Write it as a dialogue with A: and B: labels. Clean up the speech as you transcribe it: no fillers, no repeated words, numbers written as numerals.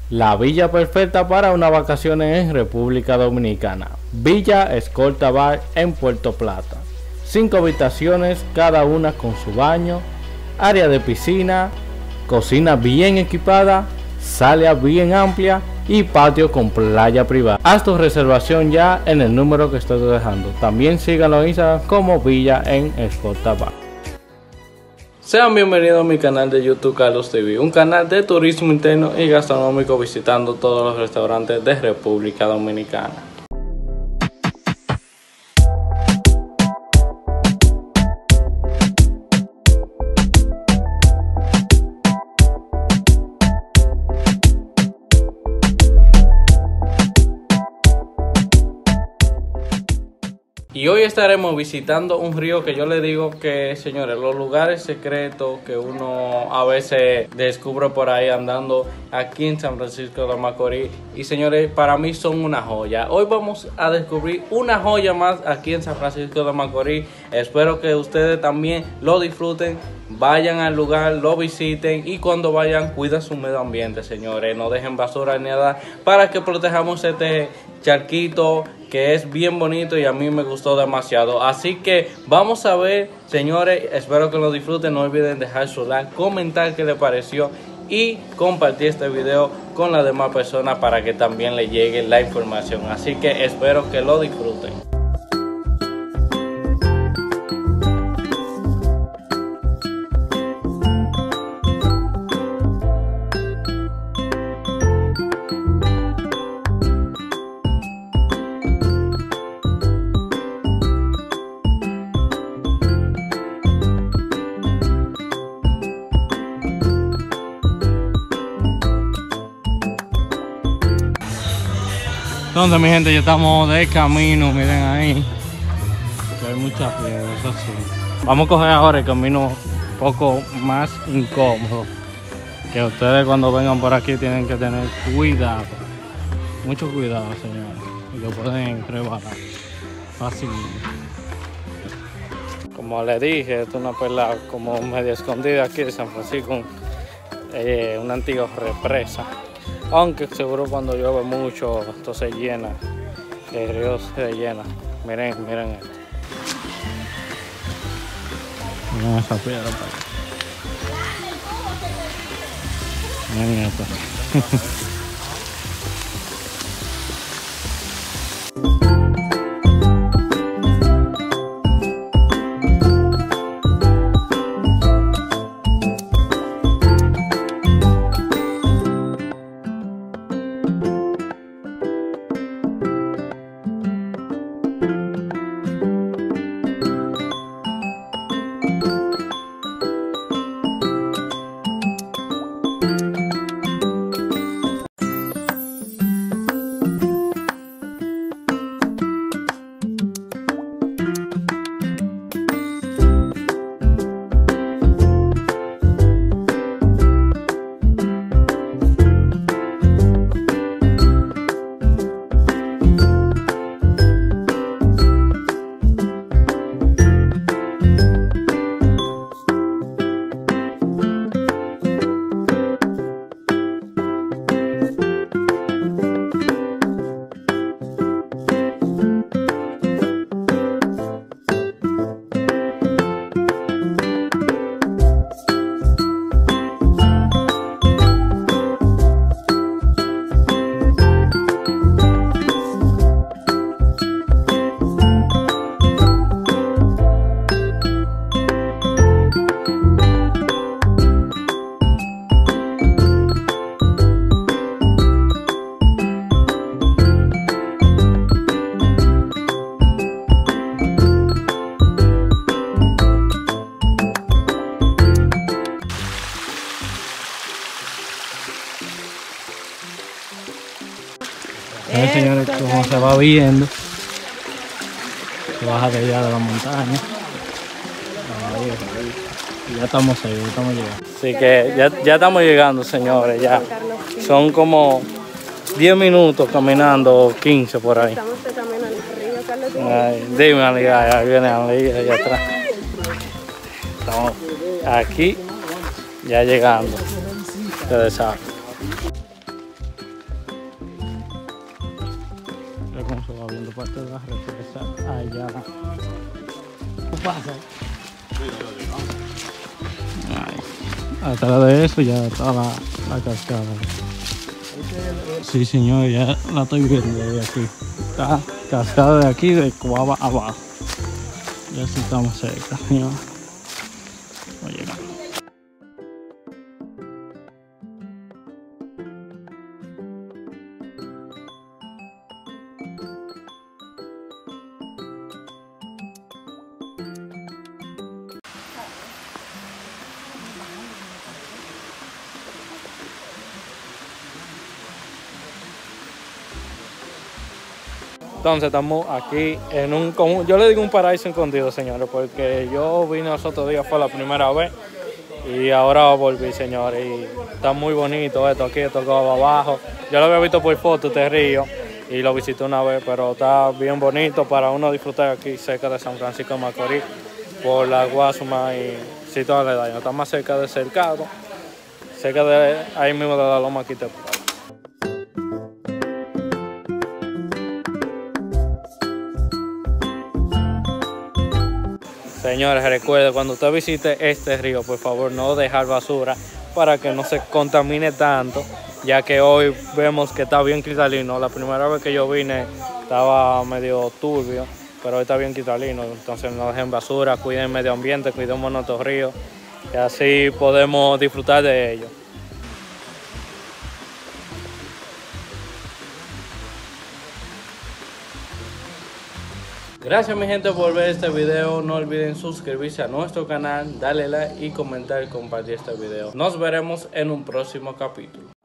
A: La villa perfecta para unas vacaciones en República Dominicana. Villa Escolta Bar en Puerto Plata. 5 habitaciones, cada una con su baño, área de piscina, cocina bien equipada, sala bien amplia y patio con playa privada. Haz tu reservación ya en el número que estoy dejando. También síganlo en Instagram como Villa en Escolta Bar. Sean bienvenidos a mi canal de YouTube Carlos TV, un canal de turismo interno y gastronómico visitando todos los restaurantes de República Dominicana. Y hoy estaremos visitando un río que yo le digo que, señores, los lugares secretos que uno a veces descubre por ahí andando aquí en San Francisco de Macorís. Y, señores, para mí son una joya. Hoy vamos a descubrir una joya más aquí en San Francisco de Macorís. Espero que ustedes también lo disfruten. Vayan al lugar, lo visiten y cuando vayan, cuiden su medio ambiente, señores. No dejen basura ni nada para que protejamos este charquito que es bien bonito y a mí me gustó demasiado. Así que vamos a ver, señores. Espero que lo disfruten. No olviden dejar su like, comentar qué les pareció y compartir este video con las demás personas para que también les llegue la información. Así que espero que lo disfruten. Entonces, mi gente, ya estamos de camino, miren ahí, que hay muchas piedras, eso sí. Vamos a coger ahora el camino un poco más incómodo, que ustedes cuando vengan por aquí tienen que tener cuidado, mucho cuidado, señores, y lo pueden rebalar fácilmente. Como les dije, esto es una perla como medio escondida aquí de San Francisco, una antigua represa. Aunque seguro cuando llueve mucho esto se llena, el río se llena. Miren esto. Miren esa piedra para allá. Miren esto. Señores, como se va viendo, se baja de allá de la montaña. Ya estamos ahí, estamos llegando. Así que ya estamos llegando, señores. Ya son como 10 minutos caminando, 15 por ahí.
B: Estamos de camino al río Carlos.
A: Ay, dime, amiga, ahí viene Anlí, allá atrás. Estamos aquí, ya llegando. Ustedes saben.
C: cómo se va viendo parte de la represa allá. ¿Qué pasa? Ahí. Atrás de eso ya está la cascada. Sí, señor, ya la estoy viendo de aquí. Está cascada de aquí, de Coaba abajo. Ya sí estamos cerca, señor. Voy llegando. Entonces estamos aquí en yo le digo un paraíso escondido, señores, porque yo vine los otros días, fue la primera vez, y ahora volví, señores, y está muy bonito esto aquí, esto que va abajo. Yo lo había visto por foto, este río, y lo visité una vez, pero está bien bonito para uno disfrutar aquí cerca de San Francisco de Macorís, por la Guasuma y Sitio Aledaño. Está más cerca de Cercado, cerca de ahí mismo de la Loma Quitepec. Señores, recuerden, cuando usted visite este río, por favor, no dejar basura para que no se contamine tanto, ya que hoy vemos que está bien cristalino. La primera vez que yo vine estaba medio turbio, pero hoy está bien cristalino. Entonces no dejen basura, cuiden el medio ambiente, cuidemos nuestros ríos, y así podemos disfrutar de ellos.
A: Gracias mi gente por ver este video. No olviden suscribirse a nuestro canal, darle like y comentar y compartir este video. Nos veremos en un próximo capítulo.